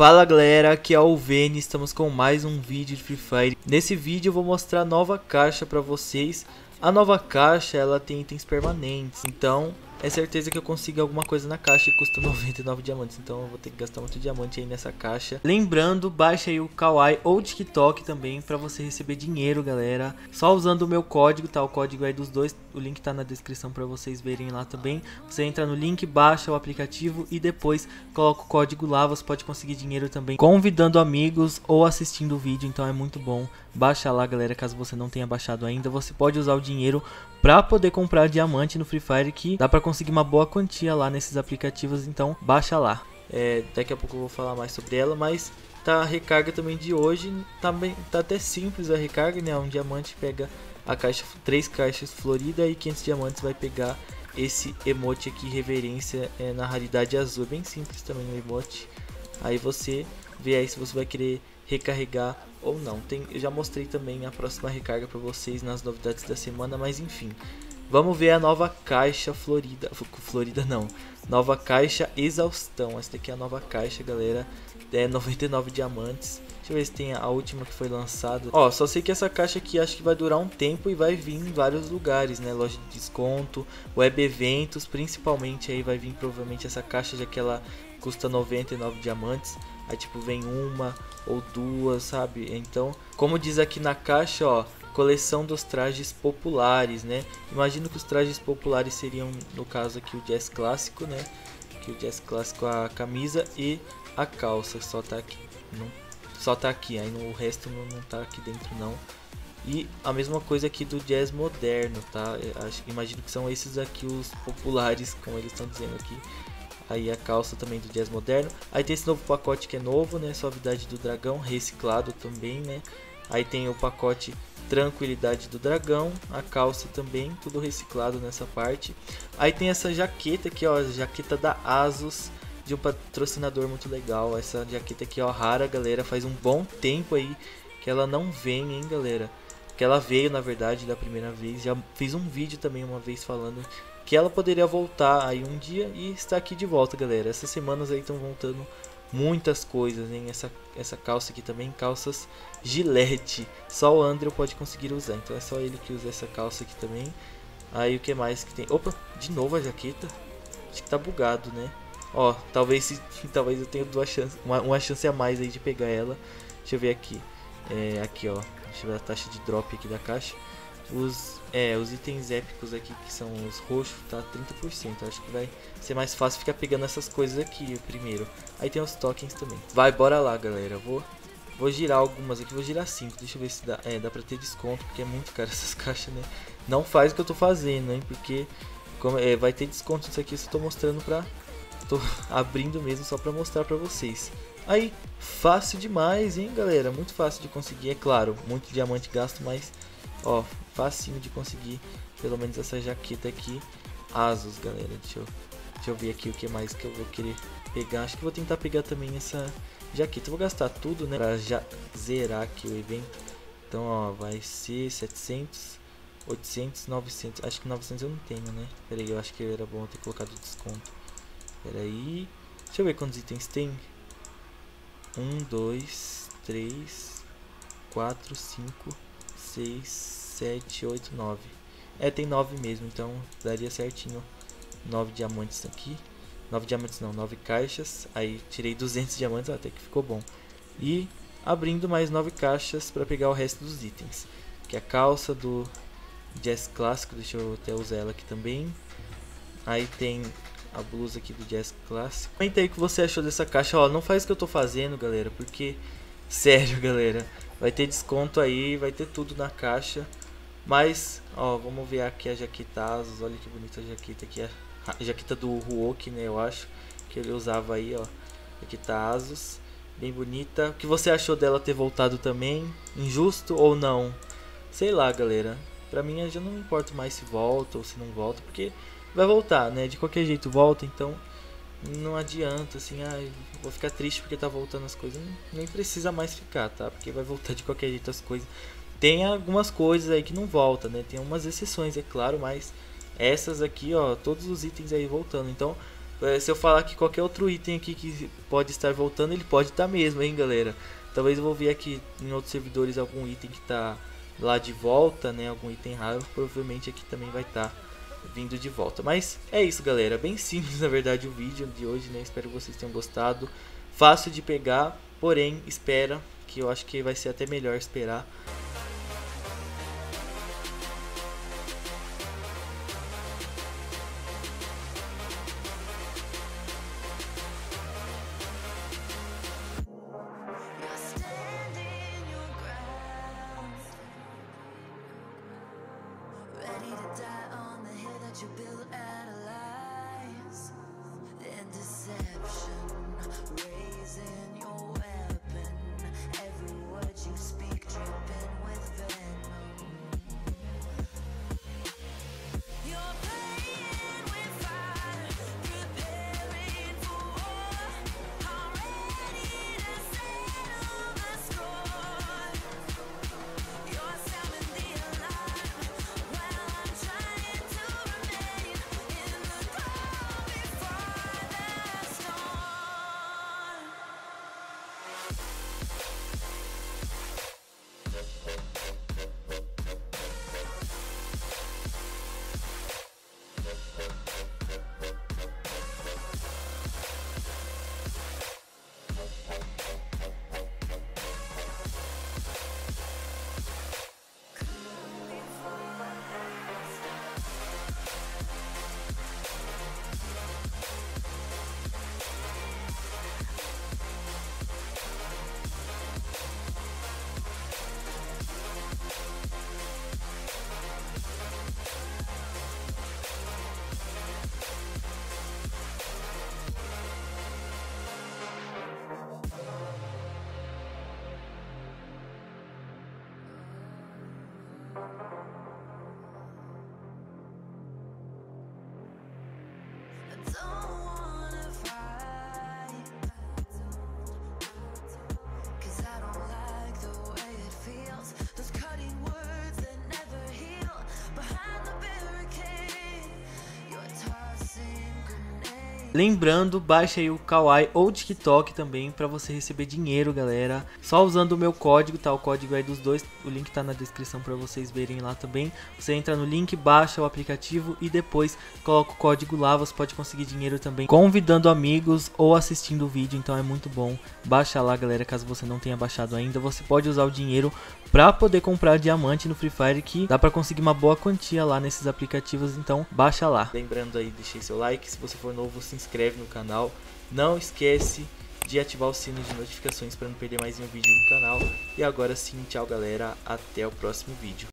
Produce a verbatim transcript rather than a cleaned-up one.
Fala galera, aqui é o Vene, estamos com mais um vídeo de Free Fire. Nesse vídeo eu vou mostrar a nova caixa pra vocês. A nova caixa ela tem itens permanentes, então é certeza que eu consigo alguma coisa na caixa e custa noventa e nove diamantes. Então eu vou ter que gastar muito diamante aí nessa caixa. Lembrando, baixa aí o Kawaii ou o TikTok também pra você receber dinheiro, galera. Só usando o meu código, tá? O código é dos dois, o link tá na descrição pra vocês verem lá também. Você entra no link, baixa o aplicativo e depois coloca o código lá. Você pode conseguir dinheiro também convidando amigos ou assistindo o vídeo, então é muito bom. Baixa lá, galera, caso você não tenha baixado ainda. Você pode usar o dinheiro pra poder comprar diamante no Free Fire, que dá pra conseguir uma boa quantia lá nesses aplicativos, então baixa lá. É, daqui a pouco eu vou falar mais sobre ela, mas tá a recarga também de hoje, tá, bem, tá até simples a recarga, né? Um diamante pega a caixa, três caixas florida e quinhentos diamantes vai pegar esse emote aqui, reverência, é, na raridade azul. É bem simples também o emote. Aí você vê aí se você vai querer recarregar ou não. Tem, eu já mostrei também a próxima recarga para vocês nas novidades da semana, mas enfim. Vamos ver a nova caixa florida, florida não, nova caixa exaustão. Essa daqui é a nova caixa, galera, é noventa e nove diamantes. Deixa eu ver se tem a última que foi lançada. Ó, só sei que essa caixa aqui acho que vai durar um tempo e vai vir em vários lugares, né? Loja de desconto, web eventos, principalmente aí vai vir provavelmente essa caixa, já que ela custa noventa e nove diamantes. Aí tipo vem uma ou duas, sabe? Então, como diz aqui na caixa, ó, coleção dos trajes populares, né? Imagino que os trajes populares seriam, no caso aqui, o Jazz Clássico, né? Que o Jazz Clássico, a camisa e a calça, só tá aqui, não, só tá aqui, aí no resto não, não tá aqui dentro não. E a mesma coisa aqui do Jazz Moderno, tá? Acho, imagino que são esses aqui os populares, como eles estão dizendo aqui. Aí a calça também do Jazz Moderno. Aí tem esse novo pacote que é novo, né? Suavidade do Dragão, reciclado também, né? Aí tem o pacote Tranquilidade do Dragão, a calça também, tudo reciclado nessa parte. Aí tem essa jaqueta aqui, ó, jaqueta da Asus, de um patrocinador muito legal. Essa jaqueta aqui, ó, rara, galera, faz um bom tempo aí que ela não vem, hein, galera. Que ela veio, na verdade, da primeira vez. Já fiz um vídeo também uma vez falando que ela poderia voltar aí um dia e está aqui de volta, galera. Essas semanas aí estão voltando muitas coisas, hein? Essa, essa calça aqui também, calças Gillette. Só o Andrew pode conseguir usar, então é só ele que usa essa calça aqui também. Aí o que mais que tem? Opa, de novo a jaqueta. Acho que tá bugado, né? Ó, talvez, se, talvez eu tenha duas chances, uma, uma chance a mais aí de pegar ela. Deixa eu ver aqui. É, aqui, ó. Deixa eu ver a taxa de drop aqui da caixa. Os, é, os itens épicos aqui, que são os roxos, tá trinta por cento. Acho que vai ser mais fácil ficar pegando essas coisas aqui primeiro. Aí tem os tokens também. Vai, bora lá, galera. Vou, vou girar algumas aqui. Vou girar cinco. Deixa eu ver se dá. É, dá pra ter desconto, porque é muito caro essas caixas, né? Não faz o que eu tô fazendo, hein? Porque como, é, vai ter desconto isso aqui. Eu tô mostrando pra... Tô abrindo mesmo só pra mostrar pra vocês. Aí, fácil demais, hein, galera? Muito fácil de conseguir, é claro. Muito diamante gasto, mas... Ó, facinho de conseguir pelo menos essa jaqueta aqui Asus, galera. Deixa eu, deixa eu ver aqui o que mais que eu vou querer pegar. Acho que vou tentar pegar também essa jaqueta. Eu vou gastar tudo, né, pra já zerar aqui o evento. Então, ó, vai ser setecentos, oitocentos, novecentos. Acho que novecentos eu não tenho, né? Pera aí, eu acho que era bom ter colocado desconto. Pera aí. Deixa eu ver quantos itens tem. um, dois, três, quatro, cinco, seis, sete, oito, nove. É, tem nove mesmo, então daria certinho nove diamantes aqui. nove diamantes não, nove caixas. Aí tirei duzentos diamantes, até que ficou bom. E abrindo mais nove caixas para pegar o resto dos itens. Que é a calça do Jazz Clássico, deixa eu até usar ela aqui também. Aí tem a blusa aqui do Jazz Clássico. Comenta aí o que você achou dessa caixa. Ó, não faz o que eu tô fazendo, galera, porque sério, galera, vai ter desconto aí, vai ter tudo na caixa. Mas, ó, vamos ver aqui a jaqueta Asus. Olha que bonita a jaqueta aqui. A jaqueta do Huok, né, eu acho que ele usava aí, ó. Jaqueta Asus, bem bonita. O que você achou dela ter voltado também? Injusto ou não? Sei lá, galera. Pra mim eu já não me importo mais se volta ou se não volta, porque vai voltar, né? De qualquer jeito volta, então não adianta, assim, ah, vou ficar triste porque tá voltando as coisas. Nem precisa mais ficar, tá? Porque vai voltar de qualquer jeito as coisas. Tem algumas coisas aí que não volta, né? Tem umas exceções, é claro, mas essas aqui, ó, todos os itens aí voltando. Então, Se eu falar que qualquer outro item aqui que pode estar voltando, ele pode estar mesmo, hein, galera. Talvez eu vou ver aqui em outros servidores algum item que tá lá de volta, né, algum item raro, provavelmente aqui também vai estar vindo de volta. Mas é isso, galera, bem simples na verdade o vídeo de hoje, né, espero que vocês tenham gostado. Fácil de pegar, porém, espera, que eu acho que vai ser até melhor esperar. You build out of lies and deception, raising your weapon. Every word you speak dripping with venom. You're playing with fire, preparing for war. I'm ready to settle the score. You're sounding the alarm while I'm trying to remain in the calm before the storm. I don't wanna fight, 'cause I don't like the way it feels. Those cutting words that never heal. Behind the barricade, you're tossing grenades. Lembrando, baixa aí o Kawaii ou TikTok também para você receber dinheiro, galera. Só usando o meu código, tá? O código é dos dois, o link tá na descrição para vocês verem lá também. Você entra no link, baixa o aplicativo e depois coloca o código lá. Você pode conseguir dinheiro também convidando amigos ou assistindo o vídeo, então é muito bom. Baixa lá, galera, caso você não tenha baixado ainda. Você pode usar o dinheiro para poder comprar diamante no Free Fire, que dá para conseguir uma boa quantia lá nesses aplicativos, então baixa lá. Lembrando aí, deixei seu like, se você for novo, se inscreve no canal. Não esquece de ativar o sino de notificações para não perder mais nenhum vídeo no canal. E agora sim, tchau galera, até o próximo vídeo.